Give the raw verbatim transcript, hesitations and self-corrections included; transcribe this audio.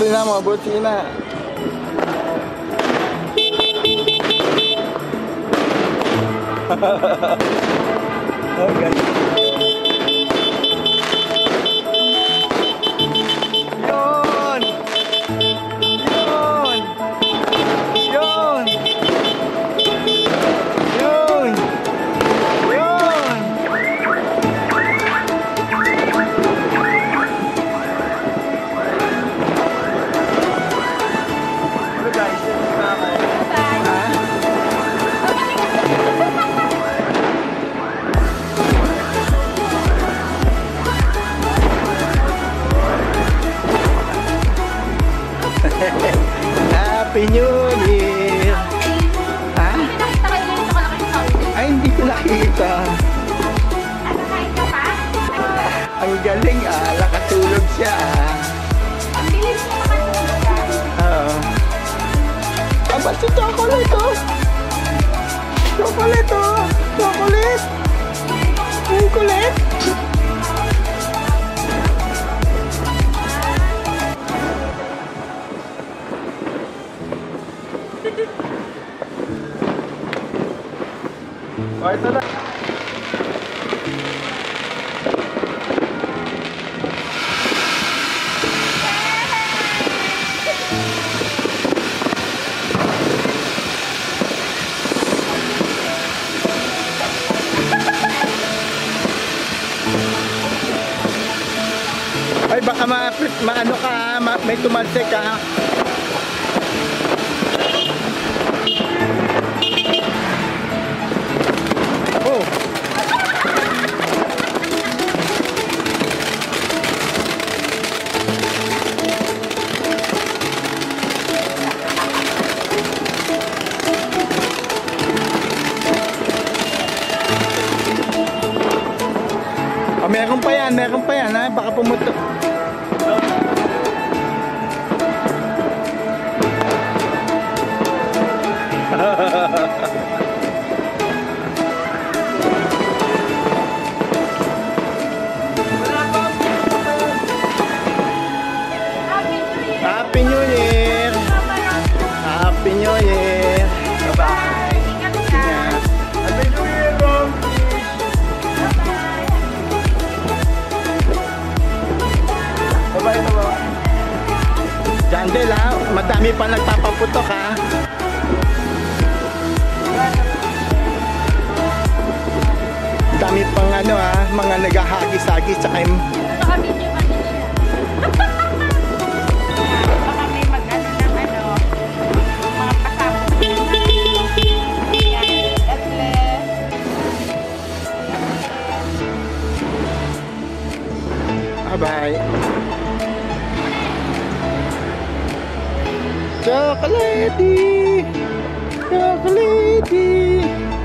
busina, mga busina. Okay. Yun! Yun! Yun! Yun! Yun! Hello guys, this is Mama. Happy New Year! Ha? Nakita kayo dito ka lang sa ulit. Ay, hindi ko nakita. Nakakain ka pa? Ang galing ah, nakatulog siya ah. Ang bilis mo makatulog ka. Oo. Ah, ba't si chocolate oh? Chocolate oh! Chocolate! Ang kulit! Oh, ito na. Ay, baka ma, ma ano ka, ma, may tumalsik ka. Oh. Oh, meron pa yan, meron pa yan ha, baka pumutok. Happy New Year! Happy New Year! Bye-bye! Ingat ka. Happy New Year, Mom! Bye-bye, bye-bye! Jandel ha, madami pa nagpapaputok ha. Dami pang ano ha, mga naghahagis-hagis sa kayo. Baka video ka nila. Baka may mag-ano ng ano, mga pasapos. Yan. God bless. Bye-bye! Chocolatey! Chocolatey!